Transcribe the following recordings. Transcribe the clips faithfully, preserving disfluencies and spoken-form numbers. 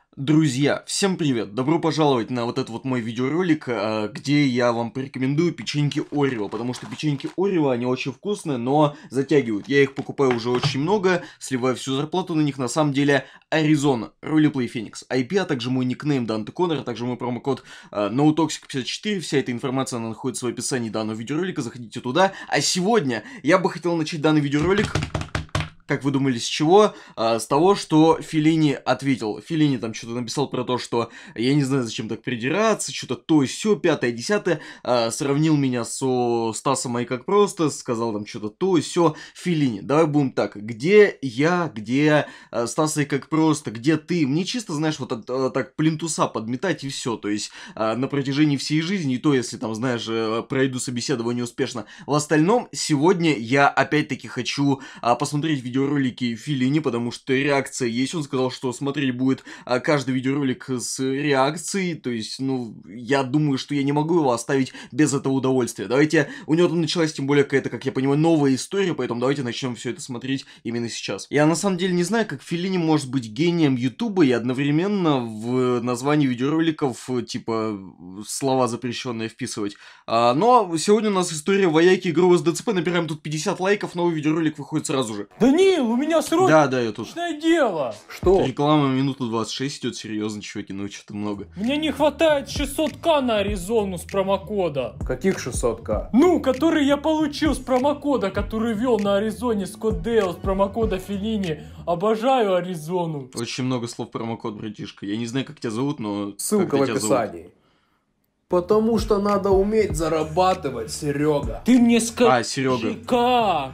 Друзья, всем привет! Добро пожаловать на вот этот вот мой видеоролик, где я вам порекомендую печеньки Орео, потому что печеньки Орео, они очень вкусные, но затягивают. Я их покупаю уже очень много, сливаю всю зарплату на них. На самом деле, Arizona, Roleplay Phoenix, ай пи, а также мой никнейм Данте Коннор, а также мой промокод ноутоксик пятьдесят четыре. Вся эта информация, она находится в описании данного видеоролика, заходите туда. А сегодня я бы хотел начать данный видеоролик... Как вы думали, с чего? А, с того, что Феллини ответил. Феллини там что-то написал про то, что я не знаю, зачем так придираться, что-то то и сё, пятое, десятое. А, сравнил меня со Стасом и как просто, сказал там что-то то и сё. Феллини, давай будем так. Где я, где а, Стас и как просто, где ты? Мне чисто, знаешь, вот а, так плинтуса подметать и все. То есть а, на протяжении всей жизни, и то, если там, знаешь, пройду собеседование успешно. В остальном, сегодня я опять-таки хочу а, посмотреть видео ролики Феллини, потому что реакция есть. Он сказал, что смотреть будет а, каждый видеоролик с реакцией. То есть, ну, я думаю, что я не могу его оставить без этого удовольствия. Давайте, у него там началась, тем более, какая-то, как я понимаю, новая история, поэтому давайте начнем все это смотреть именно сейчас. Я на самом деле не знаю, как Феллини может быть гением Ютуба и одновременно в названии видеороликов, типа, слова запрещенные вписывать. А, но сегодня у нас история вояки игрового с ДЦП. Набираем тут пятьдесят лайков, новый видеоролик выходит сразу же. Да не, у меня срочное да, да, я тут. дело. Что? Реклама минуту двадцать шесть идет, серьезно, чуваки, ну что-то много. Мне не хватает шестьсот ка на Аризону с промокода. Каких шестьсот ка? Ну, который я получил с промокода, который вел на Аризоне с Кодео, с промокода Феллини. Обожаю Аризону. Очень много слов промокод, братишка. Я не знаю, как тебя зовут, но... Ссылка в описании. Потому что надо уметь зарабатывать, Серега. Ты мне скажи, а, Серега. как?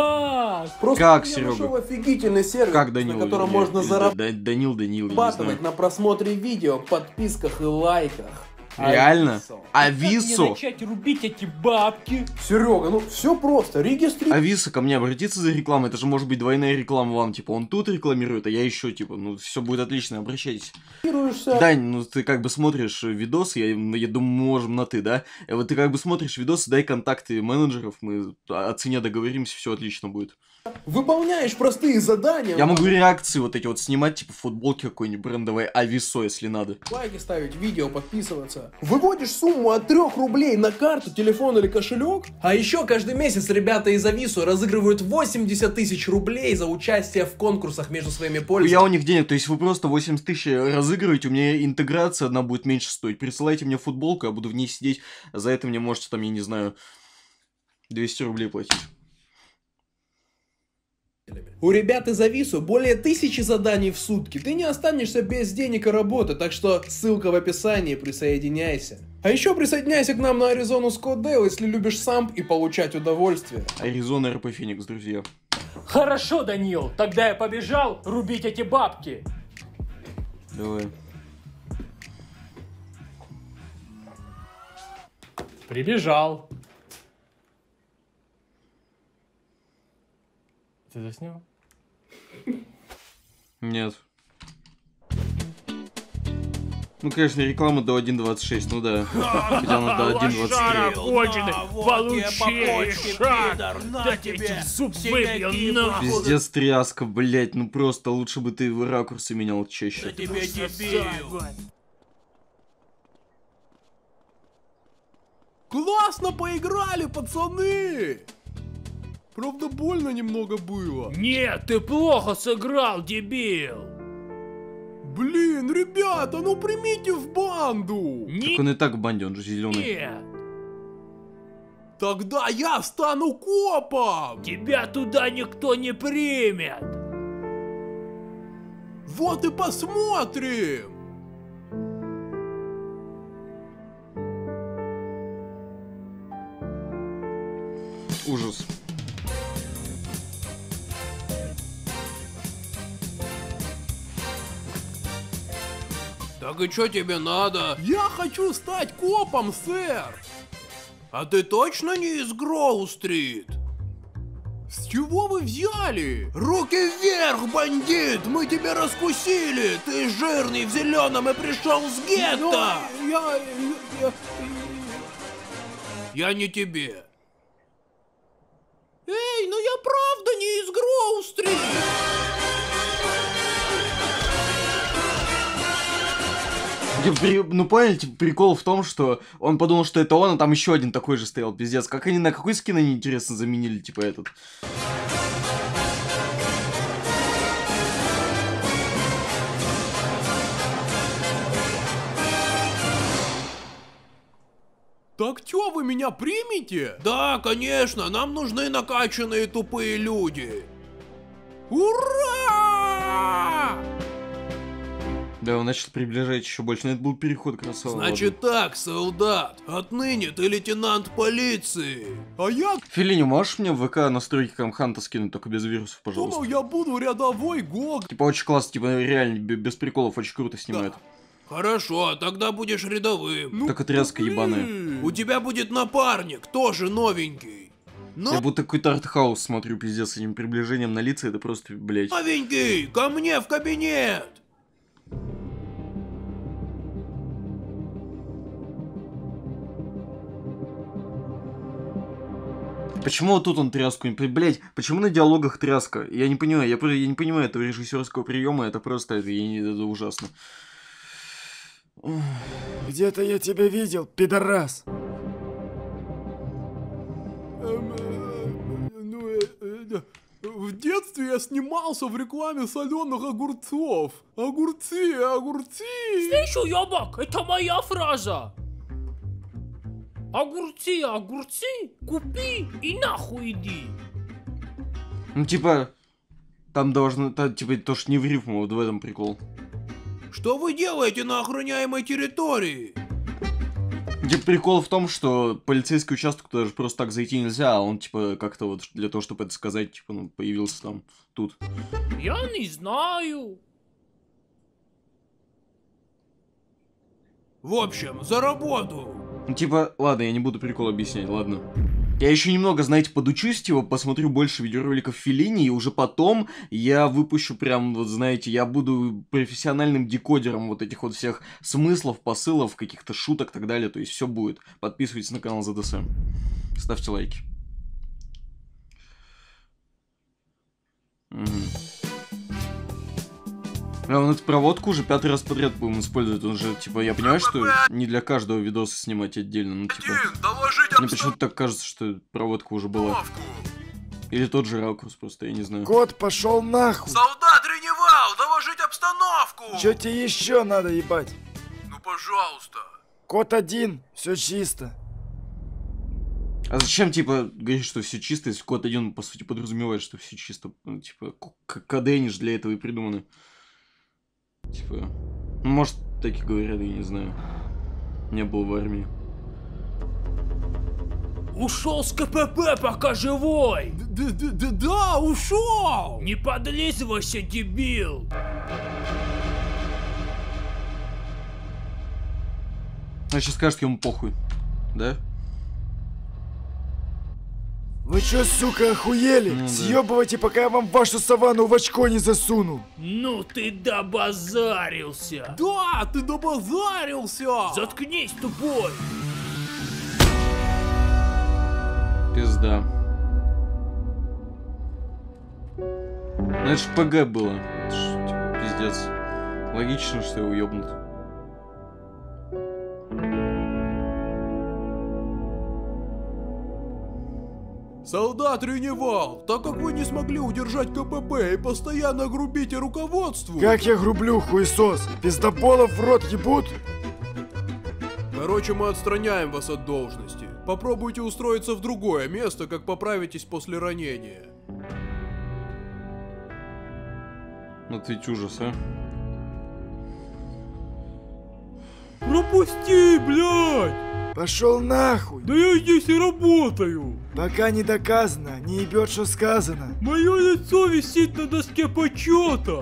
Как? Просто как, я Серега? Нашел офигительный сервис, как Данил, на котором я, можно я, зарабатывать Данил, Данил, на просмотре видео, подписках и лайках. Реально? Ависо? Как мне начать рубить эти бабки? Серега, ну все просто, регистрируйся. Ависо ко мне обратиться за рекламой, это же может быть двойная реклама вам, типа он тут рекламирует, а я еще, типа, ну все будет отлично, обращайтесь. Дань, ну ты как бы смотришь видосы, я, я думаю, мы можем на ты, да? Вот ты как бы смотришь видосы, дай контакты менеджеров, мы о цене договоримся, все отлично будет. Выполняешь простые задания. Я могу реакции вот эти вот снимать, типа футболки какой-нибудь брендовой Ависо, если надо. Лайки ставить, видео подписываться. Выводишь сумму от трёх рублей на карту, телефон или кошелек. А еще каждый месяц ребята из Ависо разыгрывают восемьдесят тысяч рублей за участие в конкурсах между своими пользователями. Я у них денег, то есть вы просто восемьдесят тысяч разыгрываете, у меня интеграция одна будет меньше стоить. Присылайте мне футболку, я буду в ней сидеть, за это мне можете там, я не знаю, двести рублей платить. У ребят из Ависо более тысячи заданий в сутки. Ты не останешься без денег и работы, так что ссылка в описании, присоединяйся. А еще присоединяйся к нам на Аризону с Кодео, если любишь самп и получать удовольствие. Аризона эр пи Phoenix, друзья. Хорошо, Данил, тогда я побежал рубить эти бабки. Давай. Прибежал. Ты заснял? Нет. Ну, конечно, реклама до один двадцать шесть, ну да. Хотя она до один двадцать три. Получи шаг! Да тебе зуб выбью, нахуй! Пиздец тряска, блять, ну просто лучше бы ты в ракурсы менял чаще. Классно поиграли, пацаны! Правда, больно немного было. Нет, ты плохо сыграл, дебил! Блин, ребята, ну примите в банду! Так он и так в банде, он же зеленый. Нет! Тогда я стану копом! Тебя туда никто не примет! Вот и посмотрим! Ужас. Так и что тебе надо? Я хочу стать копом, сэр! А ты точно не из Гроу-стрит? С чего вы взяли? Руки вверх, бандит! Мы тебя раскусили! Ты жирный в зеленом и пришел с гетто! Я... я... я... Я не тебе. Эй, ну я правда не из Гроу-стрит! Ну поняли, типа, прикол в том, что он подумал, что это он, а там еще один такой же стоял, пиздец. Как они, на какой скин они, интересно, заменили, типа, этот? Так чё, вы меня примете? Да, конечно, нам нужны накачанные тупые люди. Ура! Да, он начал приближать еще больше, но это был переход, красава. Значит так, солдат, отныне ты лейтенант полиции. А я... Феллини, можешь мне в ВК настройки Камханта скинуть, только без вирусов, пожалуйста? Думал, я буду рядовой гог. Типа очень классно, типа реально без приколов, очень круто снимает. Да. Хорошо, тогда будешь рядовым. Ну, так отрезка ебаная. У тебя будет напарник, тоже новенький. Но... Я будто какой-то артхаус смотрю, пиздец, с этим приближением на лица, это просто, блядь. Новенький, ко мне в кабинет! Почему вот тут он тряску не... Блять, почему на диалогах тряска? Я не понимаю, я, я не понимаю этого режиссерского приема, это просто, это, я не, это ужасно. Где-то я тебя видел, пидорас. В детстве я снимался в рекламе соленых огурцов. Огурцы, огурцы. Слышу, ёбак, это моя фраза. Огурцы, огурцы, купи и нахуй иди. Ну типа, там должно, там, типа, тоже не в рифму, вот в этом прикол. Что вы делаете на охраняемой территории? Типа прикол в том, что полицейский участок туда же просто так зайти нельзя, а он типа как-то вот для того, чтобы это сказать, типа, ну, появился там, тут. Я не знаю. В общем, за работу. Ну типа, ладно, я не буду прикол объяснять, ладно. Я еще немного, знаете, подучусь, типа, посмотрю больше видеороликов Феллини, и уже потом я выпущу прям, вот знаете, я буду профессиональным декодером вот этих вот всех смыслов, посылов, каких-то шуток и так далее, то есть все будет. Подписывайтесь на канал ЗДС, ставьте лайки. Угу. А он эту проводку уже пятый раз подряд будем использовать, он же, типа, я понимаю, что не для каждого видоса снимать отдельно, ну, типа... Мне почему-то так кажется, что проводка уже была. Или тот же ракурс, просто, я не знаю. Кот, пошел нахуй! Солдат Реневал, доложить обстановку! Че тебе еще надо, ебать? Ну, пожалуйста. Кот один, все чисто. А зачем, типа, говорить, что все чисто, если код один, по сути, подразумевает, что все чисто? Ну, типа, КД не ж для этого и придуманы. Типа, ну, может, так и говорят, я не знаю. Не был в армии. Ушел с КПП, пока живой. Да-да-да, ушел. Не подлизывайся, дебил. А сейчас скажет, ему похуй. Да? Вы чё, сука, охуели? Ну, да. Съебывайте, пока я вам вашу саванну в очко не засуну. Ну ты добазарился. Да, ты добазарился. Заткнись, тупой. Пизда. Ну это ж ПГ было. Это ж, типа, пиздец. Логично, что его ёбнут. Солдат Реневал, так как вы не смогли удержать КПП и постоянно грубите руководству... Как я грублю, хуесос? Пиздоболов в рот ебут? Короче, мы отстраняем вас от должности. Попробуйте устроиться в другое место, как поправитесь после ранения. Это ведь ужас, а? Пропусти, блядь! Пошел нахуй! Да я здесь и работаю! Пока не доказано, не ебет, что сказано. Мое лицо висит на доске почета!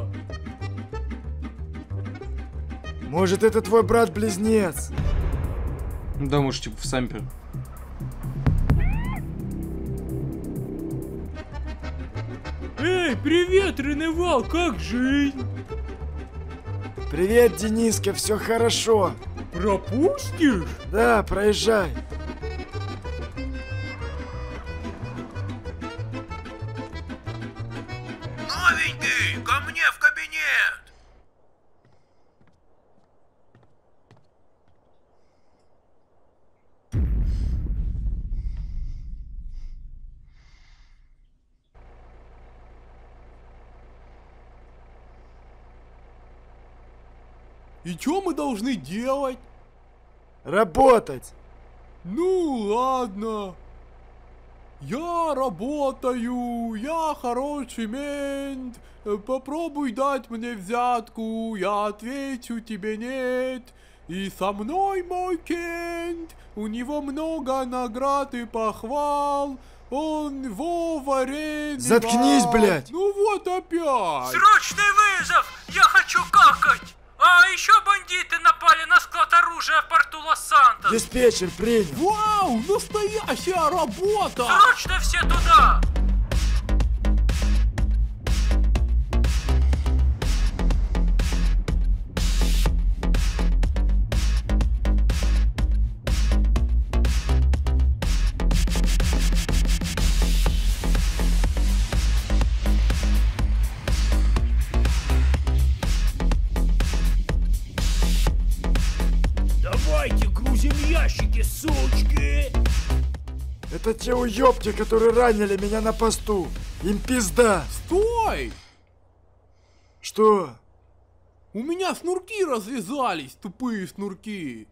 Может, это твой брат-близнец? Да, может, типа в сампе. Эй, привет, Реневал, как жизнь? Привет, Дениска, все хорошо. Пропустишь? Да, проезжай. Новенький, ко мне в кабинет! И что мы должны делать? Работать. Ну ладно. Я работаю, я хороший мент. Попробуй дать мне взятку, я отвечу тебе нет. И со мной мой Кент, у него много наград и похвал. Он Вова Рейн. Заткнись, блядь! Ну вот опять. Срочный вызов! Я хочу какать! А еще бандиты напали на склад оружия в порту Лос-Сантос! Диспетчер принял. Вау, настоящая работа! Срочно все туда! Давайте грузим ящики, сучки! Это те уёбки, которые ранили меня на посту. Им пизда. Стой! Что? У меня шнурки развязались, тупые шнурки.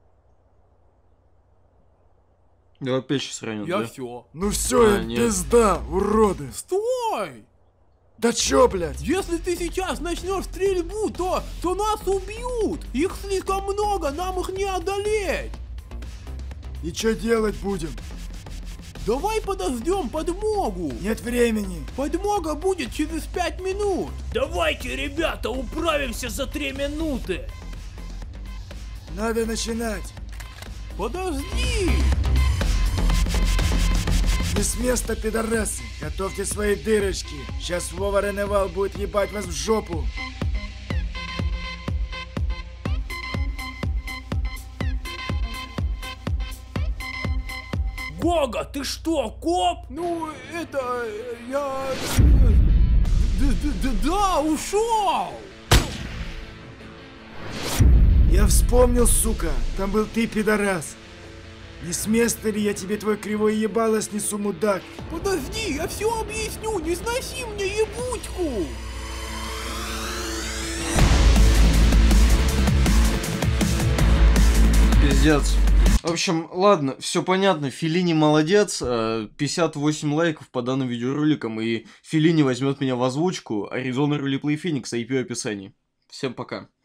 Я опять сейчас ранен, Я да? все. Ну все, А, им нет. пизда, уроды. Стой! Да чё, блядь? Если ты сейчас начнешь стрельбу, то, то нас убьют! Их слишком много, нам их не одолеть! И чё делать будем? Давай подождем подмогу! Нет времени. Подмога будет через пять минут! Давайте, ребята, управимся за три минуты! Надо начинать. Подожди! Не с места, пидорасы. Готовьте свои дырочки. Сейчас Вова Реневал будет ебать вас в жопу. Гога, ты что, коп? Ну, это... э, я... Да-да-да, ушел! Я вспомнил, сука. Там был ты, пидорас. Не с места ли я тебе твой кривой ебало снесу, мудак? Подожди, я все объясню, не сноси мне ебучку! Пиздец. В общем, ладно, все понятно. Феллини молодец. э, пятьдесят восемь лайков по данным видеороликам. И Феллини возьмет меня в озвучку. Arizona Roleplay Phoenix, ай пи в описании. Всем пока.